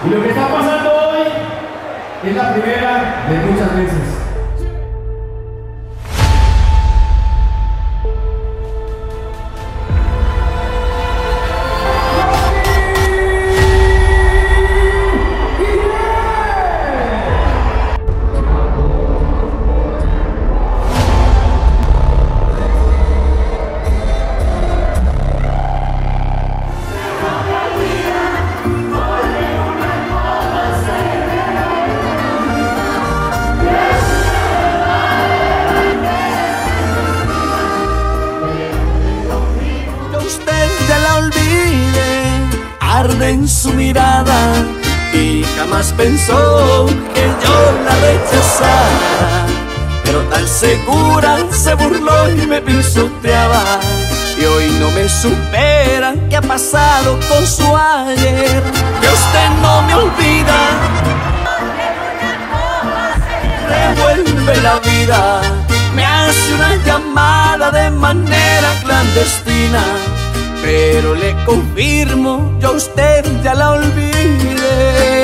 Y lo que está pasando hoy es la primera de muchas veces. Arde en su mirada y jamás pensó que yo la rechazara, pero tan segura se burló y me pisoteaba, y hoy no me supera. ¿Qué ha pasado con su ayer? Que usted no me olvida, revuelve la vida, me hace una llamada de manera clandestina, pero le confirmo, yo a usted ya la olvidé.